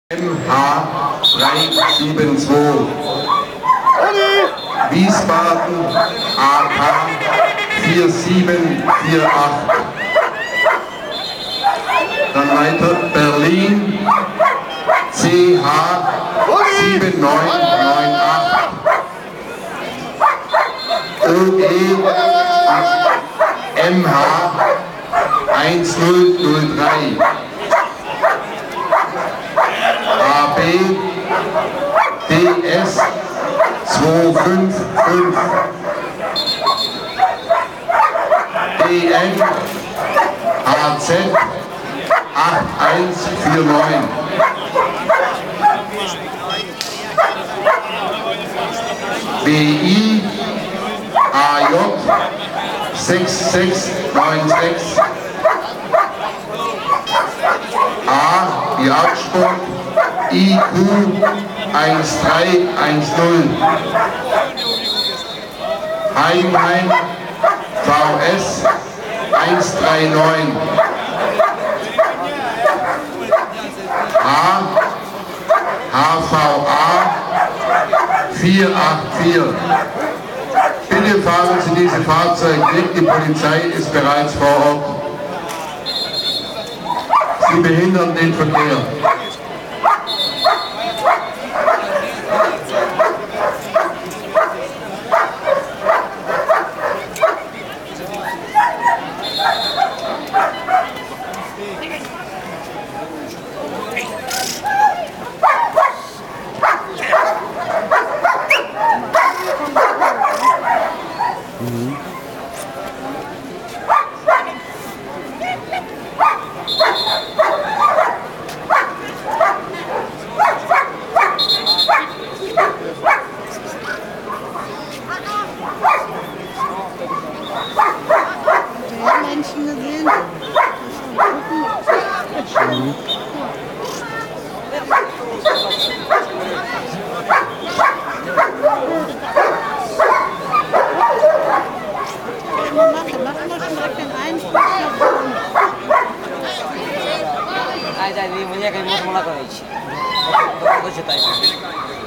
MH 372 Wiesbaden AK 4748. Dann weiter Berlin CH 7998 OE MH 1003 AB DS 255 DN AZ 8149 BI AJ 6696 A wie Augsburg IQ 1310 Heimheim VS 139 HVA 484. Bitte fahren Sie diese Fahrzeuge weg, die Polizei ist bereits vor Ort. Sie behindern den Verkehr. Menschen gesehen. Machen wir schon direkt den Einspruch. Ay, dai, devi venire che mi sono la conosci.